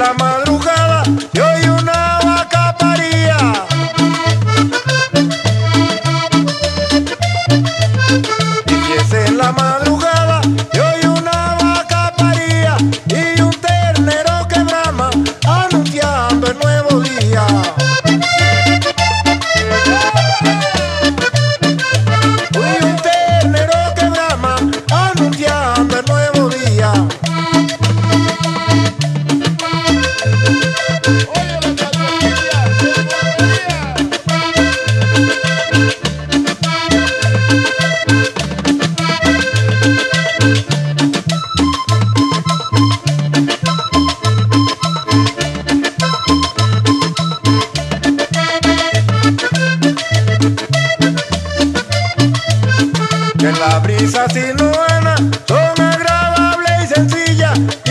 la madrugada y hoy una vaca paría. Y si es en la madrugada y hoy una vaca paría y un ternero que brama anunciando el nuevo día. Hoy un ternero que brama anunciando el nuevo día. Que la brisa sinuana, son agradable y sencilla.